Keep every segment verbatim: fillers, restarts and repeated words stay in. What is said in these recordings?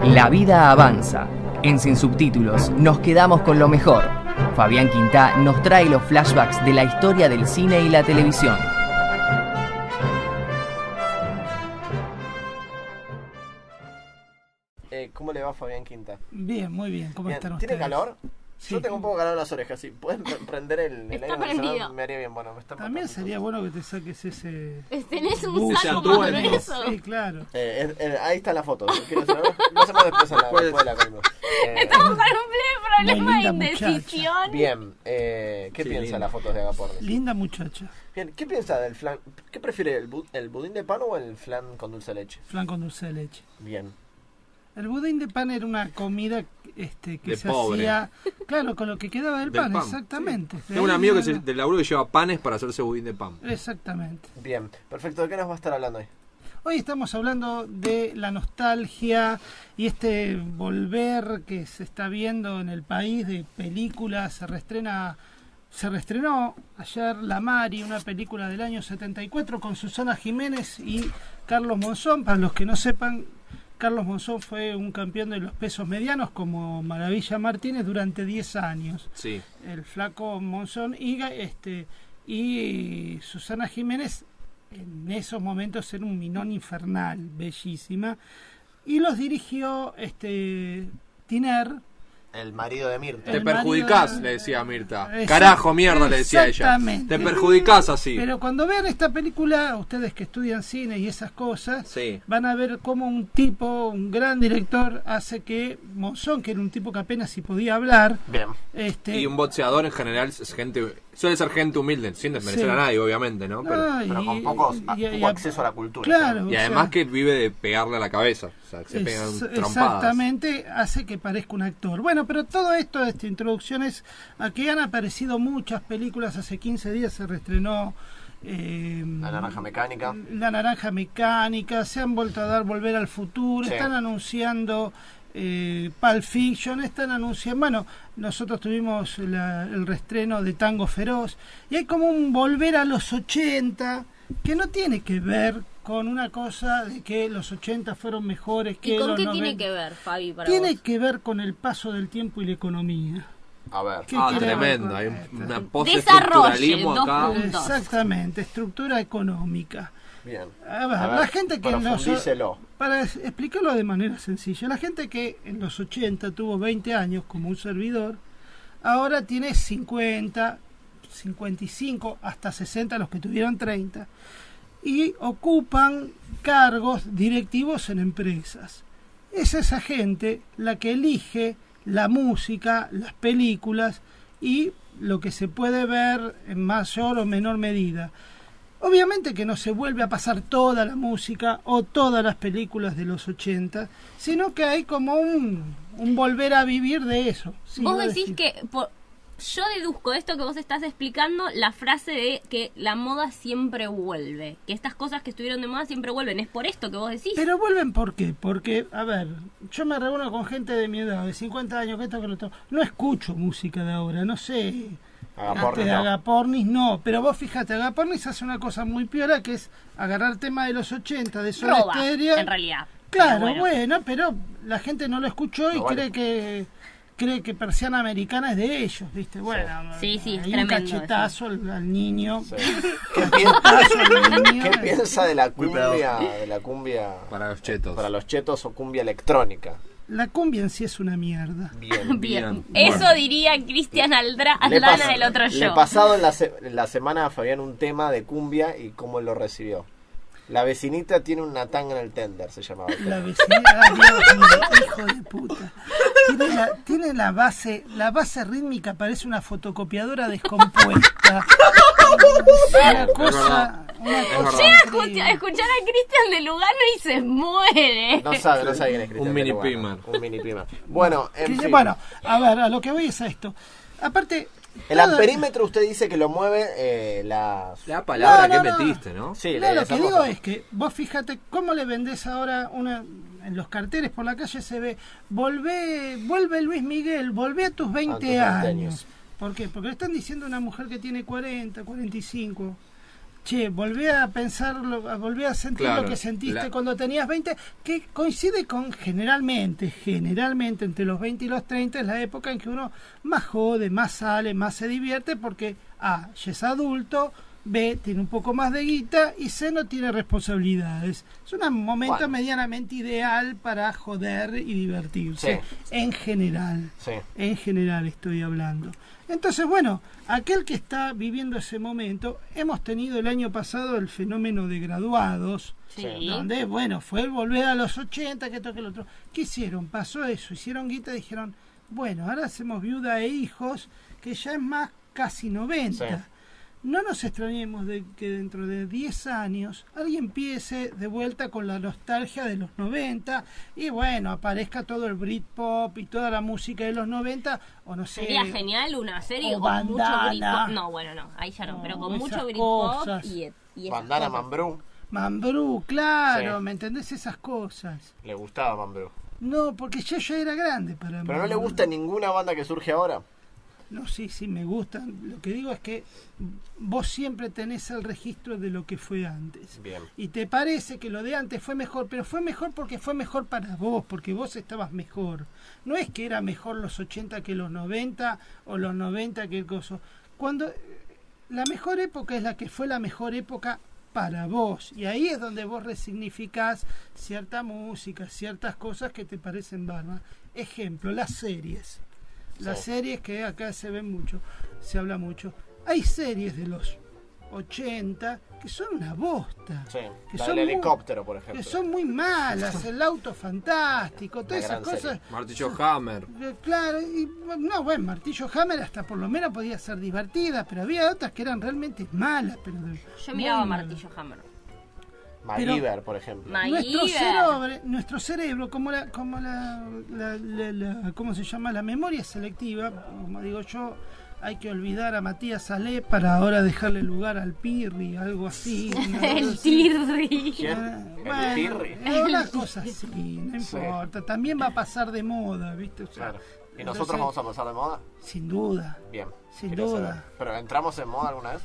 La vida avanza. En Sin Subtítulos nos quedamos con lo mejor. Fabián Quintá nos trae los flashbacks de la historia del cine y la televisión. Eh, ¿Cómo le va Fabián Quintá? Bien, muy bien. ¿Cómo Bien. están ¿Tiene ustedes? calor? Sí. Yo tengo un poco de calor en las orejas, sí. ¿Pueden prender el, el Está aire acondicionado? prendido. Me haría bien, bueno, me está También matando. sería bueno que te saques ese... Tenés un buzo. saco atuendo. más grueso. Sí, claro. Eh, eh, eh, ahí está la foto. ¿Quiero decir algo? Lo hacemos después, en la, Pues- después de la columna. Eh, Estamos con un pleno problema de linda indecisión. Bien, eh, ¿qué Sí, piensa linda. de las fotos de Agapornis? Linda muchacha. Bien, ¿qué piensa del flan? ¿Qué prefiere, el, bu- el budín de pan o el flan con dulce de leche? Flan con dulce de leche. Bien. El budín de pan era una comida este, que De se pobre. hacía... Claro, con lo que quedaba del, Del pan, pan, exactamente. De Tengo un ahí amigo que era- se, del laburo que lleva panes para hacerse budín de pan. Exactamente. Bien, perfecto. ¿De qué nos va a estar hablando hoy? Hoy estamos hablando de la nostalgia y este volver que se está viendo en el país de películas. Se reestrena, se reestrenó ayer La Mari, una película del año setenta y cuatro con Susana Jiménez y Carlos Monzón. Para los que no sepan, Carlos Monzón fue un campeón de los pesos medianos como Maravilla Martínez durante diez años. Sí. El flaco Monzón y, este, y Susana Jiménez en esos momentos era un minón infernal, bellísima, y los dirigió este Tiner. El marido de Mirta. Te El perjudicás, marido- le decía Mirta. Exact- Carajo, mierda, le decía ella. exactamente. Te perjudicás así. Pero cuando vean esta película, ustedes que estudian cine y esas cosas, Sí. van a ver cómo un tipo, un gran director, hace que Monzón, que era un tipo que apenas si podía hablar, Bien. este Y un boxeador en general es gente, suele ser gente humilde, sin desmerecer Sí. a nadie, obviamente, ¿no? Pero, ah, Pero y- con pocos, y- a- y- poco y- acceso a la cultura. Claro. y o además sea, que vive de pegarle a la cabeza. O sea, que se pegan Es- trompadas. Exactamente, hace que parezca un actor. Bueno, pero todo esto, esta introducción es a que han aparecido muchas películas. Hace quince días se reestrenó eh, La Naranja Mecánica. La Naranja Mecánica, se han vuelto a dar Volver al Futuro, Sí. están anunciando eh, Pulp Fiction, están anunciando, bueno, nosotros tuvimos la- el reestreno de Tango Feroz, y hay como un volver a los ochenta, que no tiene que ver con una cosa de que los ochenta fueron mejores que ¿Y con los qué noventa. tiene que ver, Fabi, para Tiene vos? que ver con el paso del tiempo y la economía. A ver. ¿Qué Ah, queremos tremendo. con Hay un- esto? una Desarrolle, postestructuralismo dos acá. puntos. Exactamente, estructura económica. Bien. A ver, A ver, la gente que en los, profundícelo. para es- explicarlo de manera sencilla, la gente que en los ochenta tuvo veinte años como un servidor, ahora tiene cincuenta, cincuenta y cinco, hasta sesenta los que tuvieron treinta, y ocupan cargos directivos en empresas. Es esa gente la que elige la música, las películas y lo que se puede ver en mayor o menor medida. Obviamente que no se vuelve a pasar toda la música o todas las películas de los ochenta, sino que hay como un, un volver a vivir de eso. Sí, Vos iba a decís decir. que... por- yo deduzco de esto que vos estás explicando la frase de que la moda siempre vuelve. Que estas cosas que estuvieron de moda siempre vuelven. ¿Es por esto que vos decís? Pero vuelven ¿por qué? Porque, a ver, yo me reúno con gente de mi edad, de cincuenta años, que esto, que lo otro. No escucho música de ahora, no sé. Agapornis Este, no. Agapornis no, pero vos fíjate, Agapornis hace una cosa muy piola que es agarrar tema de los ochenta, de Soda Roba, Stereo. en realidad. Claro, Pero bueno. pero la gente no lo escuchó y No vale. cree que cree que Persiana Americana es de ellos, ¿viste? Bueno, Sí, sí, es hay un tremendo cachetazo al, al niño. Sí. ¿Qué, piensa, Cachetazo al niño. ¿Qué piensa de la Muy cumbia, de la cumbia Para los chetos. para los chetos o cumbia electrónica? La cumbia en sí es una mierda. Bien. Bien. Bien. Eso Bueno. diría Cristian Aldra, Le Aldana pas- del otro Le he yo. pasado en la, se- en la semana a Fabián un tema de cumbia y cómo lo recibió. La vecinita tiene una tanga en el tender, se llamaba. el La tema. vecina, ay, Dios mío, hijo de puta. Tiene la, tiene la base, la base rítmica parece una fotocopiadora descompuesta. Una cosa, una cosa verdad. Llega a increíble. escuchar, escuchar a Cristian de Lugano y se muere. No sabe, no sabe quién es Cristian Un mini Lugano. Piman. Un mini Piman. Bueno, en Que- fin. Bueno, a ver, a lo que voy es a esto. Aparte, El toda- amperímetro usted dice que lo mueve eh, las... La palabra No, no, que no. metiste, ¿no? Sí, no, la- lo esa que digo cosa. es que vos fíjate cómo le vendés ahora una en los carteles por la calle se ve volvé, vuelve Luis Miguel, volvé a tus veinte A tus veinte años. años. ¿Por qué? Porque le están diciendo a una mujer que tiene cuarenta, cuarenta y cinco. che, volví a pensarlo, volví a sentir Claro, lo que sentiste la- cuando tenías veinte, que coincide con generalmente, generalmente entre los veinte y los treinta es la época en que uno más jode, más sale, más se divierte, porque A, ya es adulto, B, tiene un poco más de guita, y C, no tiene responsabilidades. Es un momento Bueno. medianamente ideal para joder y divertirse, Sí. en general. Sí. En general estoy hablando. Entonces, bueno, aquel que está viviendo ese momento, hemos tenido el año pasado el fenómeno de graduados, Sí. donde, bueno, fue el volver a los ochenta, que toque el otro. ¿Qué hicieron? Pasó eso, hicieron guita y dijeron, bueno, ahora hacemos viuda e hijos, que ya es más casi noventa. Sí. No nos extrañemos de que dentro de diez años alguien empiece de vuelta con la nostalgia de los noventa y bueno, aparezca todo el Britpop y toda la música de los noventa, o no sé. Sería genial una serie o con mucho Bandana. Britpop. No, bueno, no, ahí ya no, No, pero con esas mucho Britpop cosas. y, y esas Bandana cosas. Mambrú. Mambrú, claro, Sí. ¿me entendés? Esas cosas. Le gustaba Mambrú. No, porque ya ya era grande para mí. Pero no le gusta ninguna banda que surge ahora. No, sí, sí, me gustan. Lo que digo es que vos siempre tenés el registro de lo que fue antes. Bien. Y te parece que lo de antes fue mejor, pero fue mejor porque fue mejor para vos, porque vos estabas mejor. No es que era mejor los ochenta que los noventa o los noventa que el coso. Cuando la mejor época es la que fue la mejor época para vos. Y ahí es donde vos resignificás cierta música, ciertas cosas que te parecen bárbaras. Ejemplo, las series. Las Sí. series que acá se ven mucho, se habla mucho. Hay series de los ochenta que son una bosta. Sí. Que La son del muy- helicóptero, por ejemplo. Que son muy malas, el auto fantástico, todas Una esas gran cosas. Martillo Hammer. Eh, Claro, y no, bueno, Martillo Hammer hasta por lo menos podía ser divertida, pero había otras que eran realmente malas. Pero de- Yo muy miraba malas. Martillo Hammer. MacGyver, por ejemplo. Ma- Nuestro MacGyver. cerebro, nuestro cerebro, como la, como la, la- la- la- ¿cómo se llama? La memoria selectiva, como digo yo, hay que olvidar a Matías Ale para ahora dejarle lugar al Pirri, algo así. una cosa El así. Tirri. ¿Quién? Ah, ¿El bueno, Pirri? eh, una cosa así, no Sí. importa. También va a pasar de moda, ¿viste? O sea, Claro. ¿Y nosotros entonces, vamos a pasar de moda? Sin duda. Bien. Sin Quiero duda. saber. ¿Pero entramos en moda alguna vez?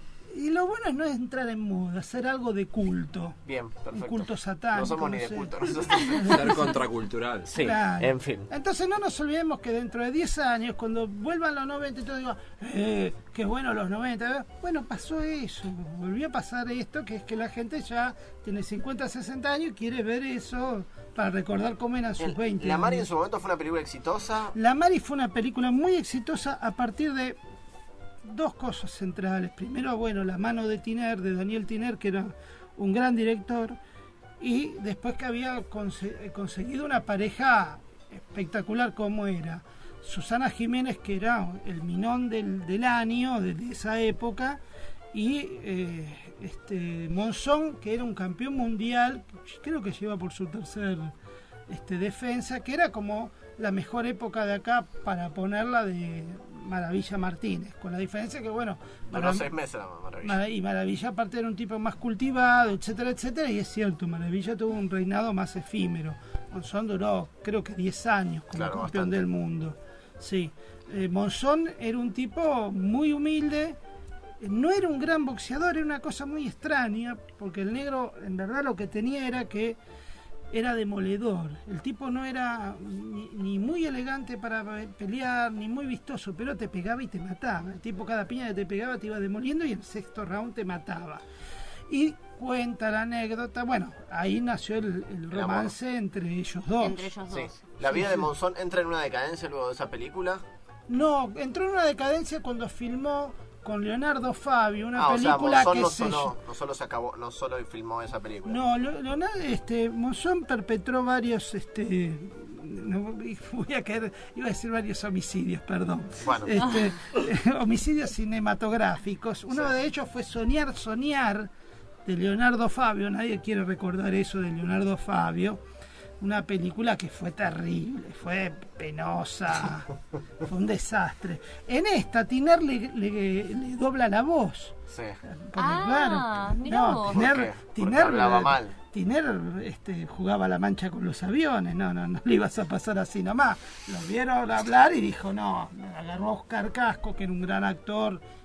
Y lo bueno es no entrar en moda, hacer algo de culto. Bien, perfecto. Un culto satánico. No somos ni no de sé. culto. nosotros. Ser contracultural. Sí, Claro. en fin. Entonces no nos olvidemos que dentro de diez años, cuando vuelvan los noventa y todo, digo, eh, qué bueno los noventa. Bueno, pasó eso, volvió a pasar esto, que es que la gente ya tiene cincuenta, sesenta años y quiere ver eso para recordar cómo eran sus El- veinte. La Mari en años. su momento fue una película exitosa. La Mari fue una película muy exitosa a partir de dos cosas centrales. Primero, bueno, la mano de Tiner, de Daniel Tiner, que era un gran director, y después que había conse- eh, conseguido una pareja espectacular como era Susana Jiménez, que era el minón del, del año, de, de esa época, y eh, este Monzón, que era un campeón mundial, creo que lleva por su tercer este, defensa, que era como la mejor época de acá para ponerla de Maravilla Martínez, con la diferencia que, bueno, Duró Marav- seis meses la maravilla. Mara- y Maravilla aparte era un tipo más cultivado, etcétera, etcétera, y es cierto, Maravilla tuvo un reinado más efímero. Monzón duró, creo que diez años como Claro, campeón bastante. del mundo. Sí, eh, Monzón era un tipo muy humilde, no era un gran boxeador, era una cosa muy extraña, porque el negro en verdad lo que tenía era que era demoledor. El tipo no era ni, ni muy elegante para pelear, ni muy vistoso, pero te pegaba y te mataba. El tipo cada piña que te pegaba te iba demoliendo y en el sexto round te mataba. Y cuenta la anécdota, bueno, ahí nació el, el amor. romance entre ellos dos. Entre ellos Sí. dos. La vida Sí, de sí. Monzón entra en una decadencia luego de esa película. No, entró en una decadencia cuando filmó con Leonardo Fabio una ah, o sea, película Monzón que no se solo, no solo se acabó, no solo filmó esa película. No, Lo- Leonardo, este, Monzón perpetró varios, este, no, voy a caer, iba a decir varios homicidios, perdón. Bueno. Este, homicidios cinematográficos. Uno Sí. de ellos fue Soñar, Soñar, de Leonardo Fabio. Nadie quiere recordar eso de Leonardo Fabio. Una película que fue terrible, fue penosa, fue un desastre. En esta, Tiner le, le- le dobla la voz. Sí. Porque, Ah, claro, mirá no, vos. ¿Por Tiner, qué? Porque Tiner, hablaba mal. Tiner, este, jugaba la mancha con los aviones, no, no, no le ibas a pasar así nomás. Lo vieron hablar y dijo, no, agarró a Oscar Casco, que era un gran actor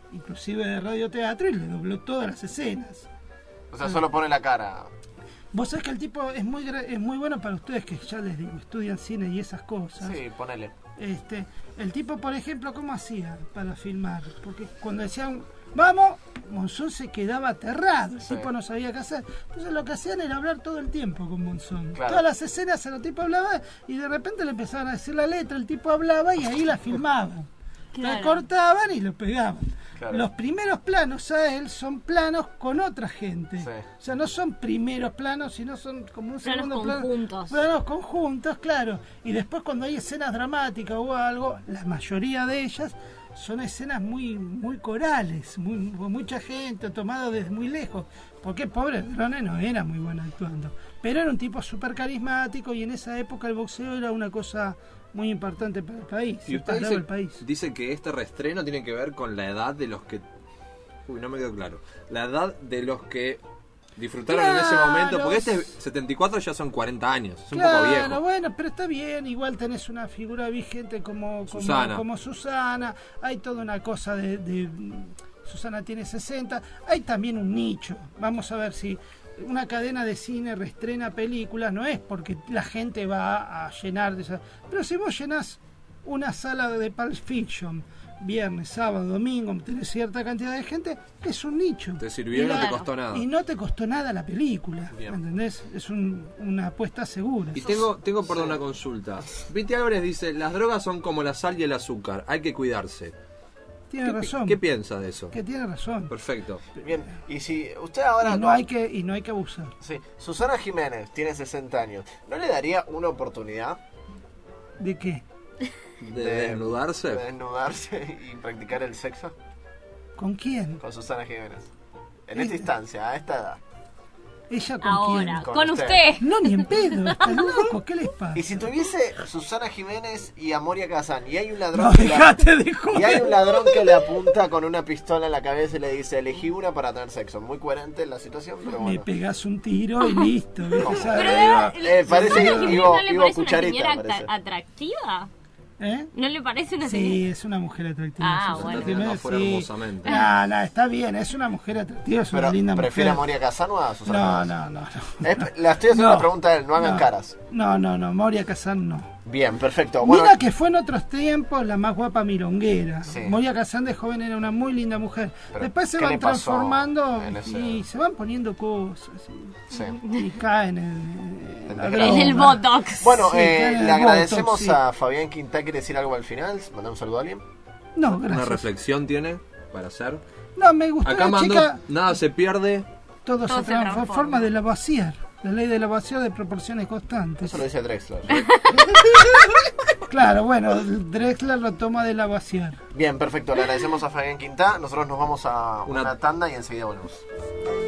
inclusive de radioteatro, y le dobló todas las escenas. O sea, solo pone la cara. Vos sabés que el tipo es muy gra- es muy bueno para ustedes que ya les digo, estudian cine y esas cosas. Sí, ponele. Este, el tipo, por ejemplo, ¿cómo hacía para filmar? Porque cuando decían, vamos, Monzón se quedaba aterrado, el Sí. tipo no sabía qué hacer. Entonces lo que hacían era hablar todo el tiempo con Monzón. Claro. Todas las escenas el tipo hablaba y de repente le empezaban a decir la letra, el tipo hablaba y ahí la filmaban. La Claro. cortaban y lo pegaban. Claro. Los primeros planos a él son planos con otra gente. Sí. O sea, no son primeros planos, sino son como un Planos segundo plano. conjuntos. Planos conjuntos, claro. Y después cuando hay escenas dramáticas o algo, la mayoría de ellas son escenas muy muy corales, muy, con mucha gente, tomada desde muy lejos. Porque pobre Drone no era muy bueno actuando. Pero era un tipo súper carismático y en esa época el boxeo era una cosa muy importante para el país. Y se usted paraba dice, el país. dice que este reestreno tiene que ver con la edad de los que... Uy, no me quedó claro. La edad de los que disfrutaron en ese Claro. momento. Porque este setenta y cuatro ya son cuarenta años. Es un Claro, poco viejo. bueno, pero está bien. Igual tenés una figura vigente como, como, Susana. como Susana. Hay toda una cosa de, de- Susana tiene sesenta. Hay también un nicho. Vamos a ver si una cadena de cine reestrena películas. No es porque la gente va a llenar de esas. Pero si vos llenás una sala de Pulp Fiction viernes, sábado, domingo, tenés cierta cantidad de gente, es un nicho. Te sirvió y no la- te costó nada. Y no te costó nada la película, Bien. ¿me entendés? Es un- una apuesta segura. Y tengo, tengo por una consulta. Viti Álvarez dice, las drogas son como la sal y el azúcar, hay que cuidarse. Tiene ¿Qué, pi- razón. ¿Qué piensa de eso? Que tiene razón. Perfecto. Bien, y si usted ahora... Y no hay que y no hay que abusar. Sí, Susana Jiménez tiene sesenta años. ¿No le daría una oportunidad ¿De qué? ¿De desnudarse? de desnudarse y practicar el sexo ¿Con quién? con Susana Jiménez? En Eh, esta instancia, a esta edad. ¿Ella con Ahora, quién? Con con usted. usted. No, ni en pedo. ¿Estás loco? ¿Qué les pasa? Y si tuviese Susana Jiménez y a Moria Kazan, y hay un ladrón No, que la- dejate de y hay joder. un ladrón que le apunta con una pistola en la cabeza y le dice, elegí una para tener sexo. Muy coherente la situación, pero Me bueno. pegás un tiro y listo. ¿viste? Ya, Pero digo, Eh, parece ¿Susana que Jiménez Ivo- no le Ivo parece Cucharita, una señora parece. atra- atractiva? ¿eh? ¿No le parece una Sí, señora? es una mujer atractiva. Ah, Susana bueno. Jiménez, Afuera sí. hermosamente. No, no, está bien. Es una mujer atractiva, es una Pero, linda ¿prefiere a mujer. Moria Kazan o a Susana No, Jiménez? no, no. no. Es- la estoy haciendo No. una pregunta a él, no hagan No. caras. No, no, no. Moria Kazan no. Bien, perfecto. Bueno, Mira que fue en otros tiempos la más guapa milonguera. Sí. Moria Kazan de joven era una muy linda mujer. Pero, Después se ¿qué van le pasó transformando en ese- y se van poniendo cosas. Y, Sí. y caen en, en la En droga. En el Botox. Bueno, Sí, eh, caen en le el agradecemos Botox, sí. a Fabián Quintá. ¿Quiere decir algo al final? ¿Mandar un saludo a alguien? No, ¿Una gracias. reflexión tiene para hacer? No, me gustó Acá la mandó, chica. nada se pierde. Todo, Todo se se transforma. transforma. Forma de Lavoisier. La ley de Lavoisier de proporciones constantes. Eso lo dice Drexler. Claro, bueno, Drexler lo toma de Lavoisier. Bien, perfecto. Le agradecemos a Fabián Quintá. Nosotros nos vamos a una, Una- tanda y enseguida volvemos.